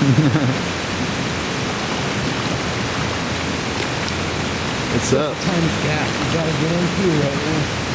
What's up? Times gap. You gotta get in too right now.